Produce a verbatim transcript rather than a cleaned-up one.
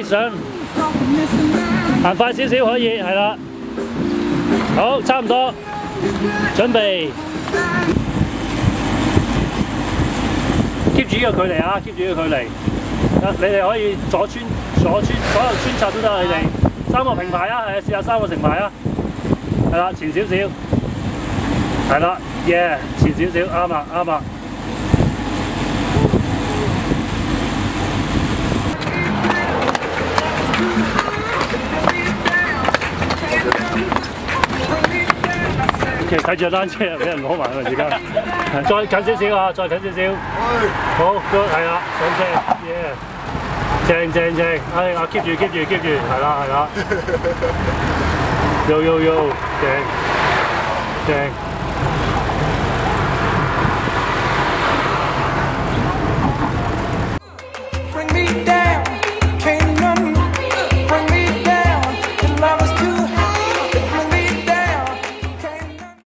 上，行快少少可以，係啦。好，差唔多，準備 keep 住呢個距離啊 ，keep 住呢個距離。你哋可以左穿左穿左右穿插都得，你哋三個平排啊，係試下三個平排啊，係啦，前少少，係啦，耶，前少少，啱啦，啱啦。 其實睇住單車俾人攞埋喎，而家再近少少啊，再近少少。好 ，good 係啦，上車，耶！正正正，哎呀 ，keep 住 keep 住 keep 住，係啦係啦。Yo yo yo，正正。